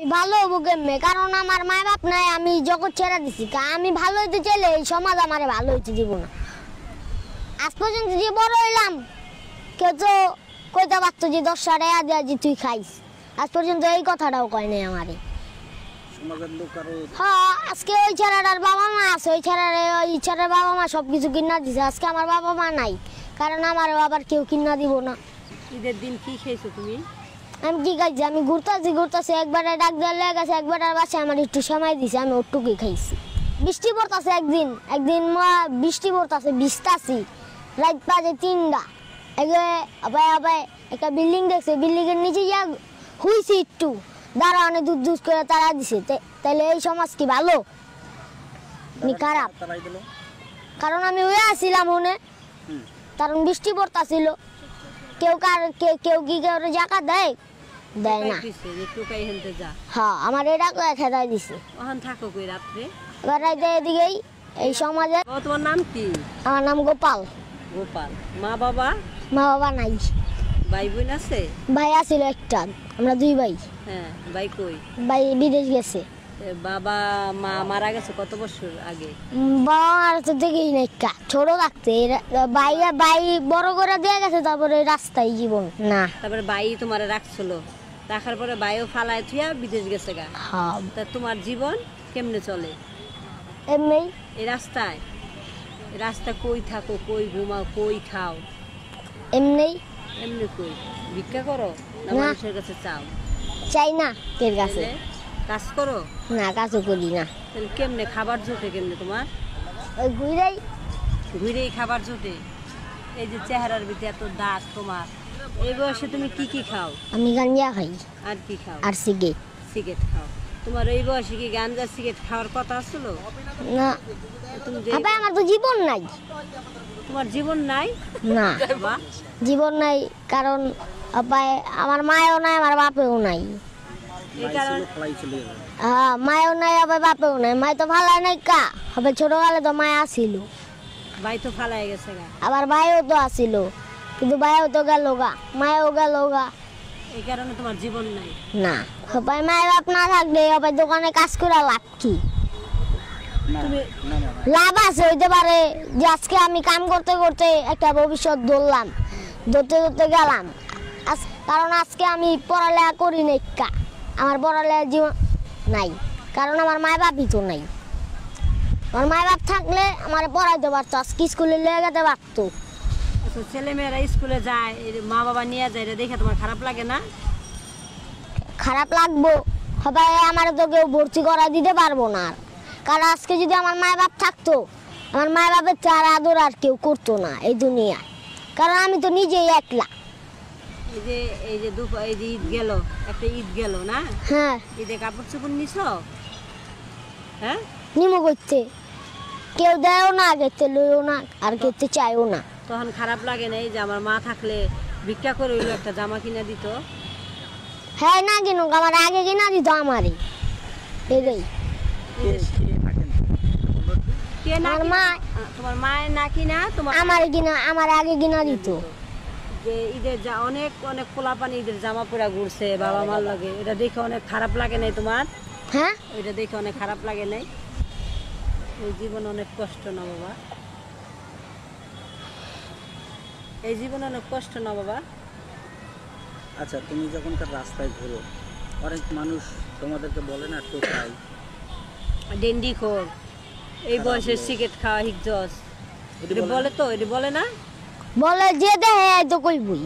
ভালো হবো কেমনে, কারণ আমার মা বাপ নাই, আমি জগৎ ছেড়ে দিছি। আমি ভালো হইতে চাইলে এই সমাজ আমারে ভালো হইতে দিব না। আজ পর্যন্ত যে বড় হইলাম কেউ তো কইতে পারতো যে 10 টাকা দেয়া যে তুই খাইস, আজ পর্যন্ত এই কথাটাও কয় নাই আমারে। হ্যাঁ, আজকে ওই ছেলেটার বাবা মা আছে, ওই ছেলের বাবা মা সবকিছু কিনা দিছে। আজকে আমার বাবা মা নাই, কারণ আমার আবার কেউ কিনা দিব না। ঈদের দিন কি খেয়েছো তুমি? আমি কি খাইছি, আমি ঘুরতেছি একবারে ডাক দেওয়ার লেগে গেছে, একবার বাসায় আমার একটু সময় দিছে, আমি ওটুকুই খাইছি। বৃষ্টি পড়তেছে, একদিন বৃষ্টি পড়তেছে, ভিজতাছি, রাত বাজে 3টা। একটা বিল্ডিং দেখছে, বিল্ডিং এর নিচে গিয়া হুইছি একটু, দাঁড়া অনেক দুধ করে তারা দিছে। তাহলে এই সমাজ কি ভালো নি খারাপ? কারণ আমি হয়ে আসছিলাম মনে, কারণ বৃষ্টি পড়তেছিল। কেউ কি কেউ জায়গা দেয় না। হ্যাঁ, আমার এটা খেদাই দিছে। থাকো কই রাত্রে? এবার রাইতে এদিকেই এই সমাজে। তোমার নাম কি? আমার নাম গোপাল। গোপাল। মা বাবা নাই। ভাই বোন আছে? ভাই আছিল একটা, আমরা 2 ভাই। হ্যাঁ, ভাই কই? ভাই বিদেশ গেছে। বাবা মা মারা গেছে কত বছর আগে? বাবা মারা তো দেখেই নাই, ছোট থাকতে। ভাই বড় করে দিয়ে গেছে, তারপরে রাস্তায় জীবন না। তারপরে ভাই তোমার রাখছিল, রাখার পরে ভাইও ফালায় থুয়া বিদেশ গেছে গা। হ্যাঁ। তা তোমার জীবন কেমনে চলে? এমনি এই রাস্তা কই থাকো, কই ঘুমাও, কই খাও? এমনি কই ভিক্ষা করো না মানুষের কাছে চাও? চাই না কের কাছে। কাজ করো না, কাজও করি না। তাহলে কেমনে খাবার জোটে? কেমনে তোমার? ওই ঘুরেই খাবার জোটে? এই যে চেহারার ভিতরে এত দাঁত তোমার, এই বয়সে তুমি কি খাও? আমি গাঞ্জা খাই। আর কি খাও? আর সিগারেট খাও। তোমার এই বয়সে কি গাঞ্জা সিগারেট খাওয়ার কথা আসলো? না। আমার তো জীবন নাই। তোমার জীবন নাই? না, জীবন নাই, কারণ আমার মায়ও নাই, আমার বাপেও নাই। মায়ও নাই, আবার বাপেও নাই। মায় তো ফালাই নাই কা হবে, ছোটকালে তো মায় আসিল। ভাই তো ফালাই গেছে গা। আবার ভাইও তো আসিল, কিন্তু ভাইও তো গেল গা, মায়ও গেল গা। এই কারণে তোমার জীবন নাই? না, সবাই মায়ের বাপ না থাকলে সবাই দোকানে কাজ করে লাভ কি? লাভ আছে হইতে পারে যে আজকে আমি কাম করতে করতে একটা ভবিষ্যৎ ধরতে গেলাম, কারণ আজকে আমি পড়ালেখা করি নাই, আমার পড়ালেখার জীবন নাই, কারণ আমার মায় বাপই তো নাই। আমার মায় বাপ থাকলে আমার পড়াইতে পারতো, আজকে স্কুলে নিয়ে যেতে পারতো। ছেলে মেয়েরা স্কুলে যায়, মা বাবা নিয়ে যায়, দেখে তোমার খারাপ লাগে না? খারাপ লাগবো, সবাই আমার তো কেউ ভর্তি করা দিতে পারবো না। কারণ আজকে যদি আমার মায় বাপ থাকতো, আমার মায় বাপের চার আদর আর কেউ করতো না এই দুনিয়ায়, কারণ আমি তো নিজেই একলা। এই যে ঈদ গেল, একটা ঈদ গেল না? হ্যাঁ। ঈদে কাপড় চোপড় নিছো? হ্যাঁ, নিমো করতে কেউ দেয়ও না, খেতে লইও না, আর খেতে চাইও না। তখন খারাপ লাগে না যে আমার মা থাকলে ভিক্ষা করে একটা জামা কিনে দিত? হ্যাঁ, না কিনুক, আমার আগে কিনা দিত আমারই। এটাই তোমার মায়ের না কিনা আমার আগে কিনা দিত। যে ঈদের অনেক পোলাপানি ঈদের জামা পরা ঘুরছে বাবা মার লাগে, এটা দেখে অনেক খারাপ লাগে নাই তোমার? হ্যাঁ, এটা দেখে অনেক খারাপ লাগে নাই? এই জীবন অনেক কষ্ট না বাবা? এই জীবন অনেক কষ্ট না বাবা? আচ্ছা, তুমি যখনকার রাস্তায় ঘোরো, অনেক মানুষ তোমাদেরকে বলে না টোকাই, ডেন্ডি খোর, এই বয়সে সিগারেট খাওয়া হিকজস, এটা বলে তো? এটা বলে না? বলে যে দেহে তো কইবই।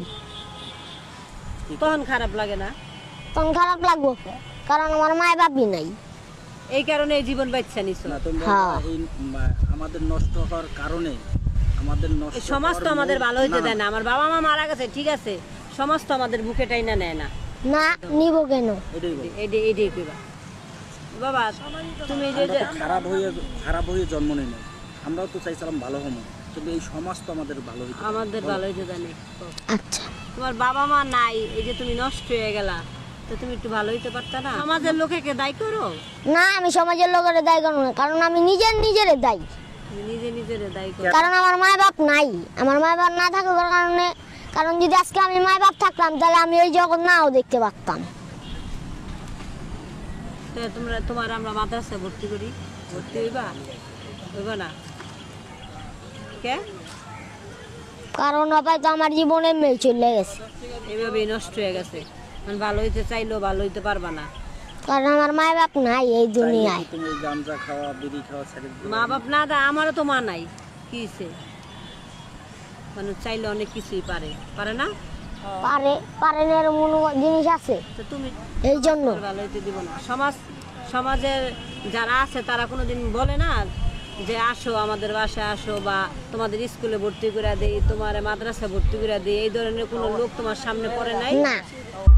তখন খারাপ লাগে না? তখন খারাপ লাগবো, কারণ আমার মায় বাপই নাই। এই কারণে এই জীবন বাচ্চা নিছো? আমাদের নষ্ট হওয়ার কারণে সমাজ তো আমাদের ভালো হইতে দেয় না। আমার বাবা মা মারা গেছে, ঠিক আছে, সমাজ তো আমাদের বুকে টাইনা নেয় না। না, নিব কেন? এটাই কইবা বাবা। তুমি যে খারাপ হয়ে জন্ম নেই, আমরাও তো চাইছিলাম ভালো হবো, কিন্তু এই সমাজ তো আমাদের ভালো হইতে দেয় না। আচ্ছা, তোমার বাবা মা নাই, এই যে তুমি নষ্ট হয়ে গেলা, তো তুমি একটু ভালো হইতে পারতা না? সমাজের লোকেকে দায়ী করো না? আমি সমাজের লোকের দায়ী করব না, কারণ আমি নিজের দায়ী। নিজের দায়ী করো, কারণ আমার মায় বাপ নাই। আমার মায় বাপ না থাকার কারণে, কারণ যদি আজকে আমি মায় বাপ থাকতাম, তাহলে আমি ওই জগৎ নাও দেখতে পারতাম। তো তোমার আমরা মাদ্রাসায় ভর্তি করি, ভর্তি হইবা না কে? কারণ আপাই তো আমার জীবনে মেয়ে চলে গেছে, এইভাবেই নষ্ট হয়ে গেছে। মানে ভালো হইতে চাইলেও ভালো হইতে পারবা না, কারণ আমার মা বাপ নাই এই দুনিয়ায়। তুমি গাঁজা খাওয়া বিড়ি খাওয়া ছেড়ে দিতে মা বাপ না দা, আমারও তো মা নাই, কি হইছে? মানে চাইলে অনেক কিছুই পারে না? পারে না এরকম জিনিস আছে, তো তুমি এই জন্য ভালো হইতে দিব না। সমাজের যারা আছে তারা কোনোদিন বলে না যে আসো আমাদের বাসায় আসো, বা তোমাদের স্কুলে ভর্তি করে দেই, তোমার মাদ্রাসা ভর্তি করে দেই, এই ধরনের কোনো লোক তোমার সামনে পড়ে নাই? না,